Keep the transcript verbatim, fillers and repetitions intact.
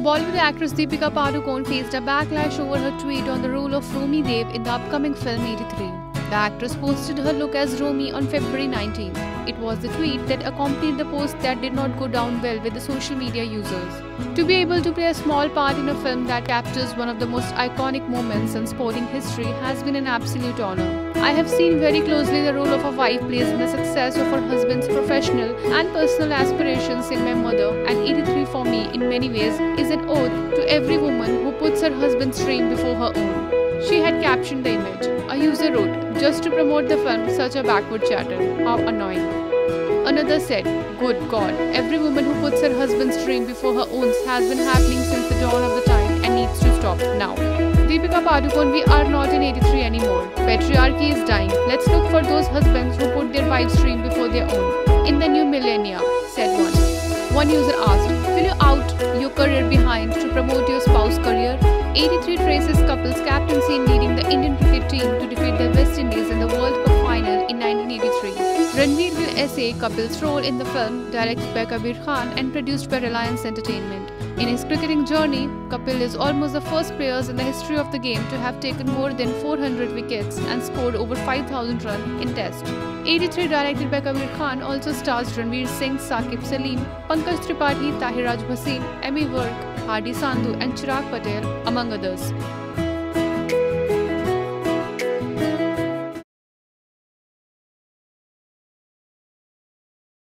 Bollywood actress Deepika Padukone faced a backlash over her tweet on the role of Romi Dev in the upcoming film eighty-three. The actress posted her look as Romi on February nineteenth. It was the tweet that accompanied the post that did not go down well with the social media users. To be able to play a small part in a film that captures one of the most iconic moments in sporting history has been an absolute honor. I have seen very closely the role of a wife plays in the success of her husband's professional and personal aspirations in my mother, and eighty-three for me in many ways is an ode to every woman who puts her husband's dream before her own. She had captioned the image. A user wrote, "Just to promote the film, such a backward chatter. How annoying." Another said, "Good God, every woman who puts her husband's dream before her own has been happening since the dawn of the time and needs to stop now." Deepika Padukone, we are not in eighty-three anymore. Patriarchy is dying. Let's look for those husbands who put their wife's dream before their own. In the new millennia, said one. One user asked, "Will you out your career behind to promote your spouse's career?" eighty-three traces couples captaincy in leading the Indian cricket team to defeat the West Indies in the World Cup final in nineteen eighty-three. Ranveer will essay couple's role in the film, directed by Kabir Khan and produced by Reliance Entertainment. In his cricketing journey, Kapil is almost the first players in the history of the game to have taken more than four hundred wickets and scored over five thousand runs in Test. eighty-three, directed by Kabir Khan, also stars Ranveer Singh, Saqib Salim, Pankaj Tripathi, Tahir Raj Bhasin, Amy Virk, Hardy Sandhu and Chirag Patel, among others.